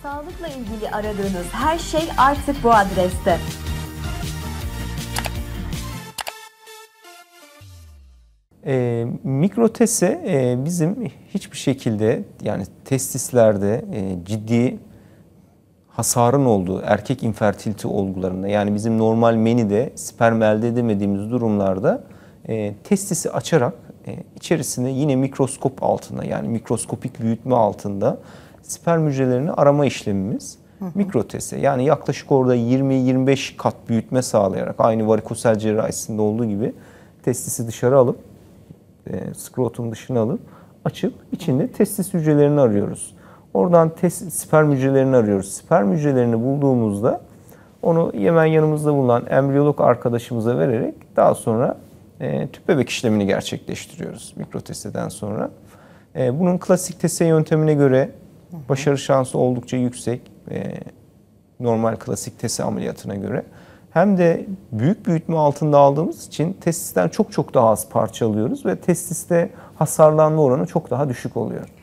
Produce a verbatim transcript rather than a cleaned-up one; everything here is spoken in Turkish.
Sağlıkla ilgili aradığınız her şey artık bu adreste. E, mikrotese e, bizim hiçbir şekilde yani testislerde e, ciddi hasarın olduğu erkek infertilite olgularında yani bizim normal menide sperm elde edemediğimiz durumlarda e, testisi açarak e, içerisinde yine mikroskop altında yani mikroskopik büyütme altında sperm hücrelerini arama işlemimiz hı hı. mikrotese. Yani yaklaşık orada yirmi yirmi beş kat büyütme sağlayarak aynı varikosel cerrahisinde olduğu gibi testisi dışarı alıp e, skrotum dışına alıp açıp içinde testis hücrelerini arıyoruz. Oradan tes, sperm hücrelerini arıyoruz. Sperm hücrelerini bulduğumuzda onu hemen yanımızda bulunan embriyolog arkadaşımıza vererek daha sonra e, tüp bebek işlemini gerçekleştiriyoruz mikrotesteden sonra. E, bunun klasik tese yöntemine göre başarı şansı oldukça yüksek. E, normal klasik tese ameliyatına göre. Hem de büyük büyütme altında aldığımız için testisten çok çok daha az parça alıyoruz ve testiste hasarlanma oranı çok daha düşük oluyor.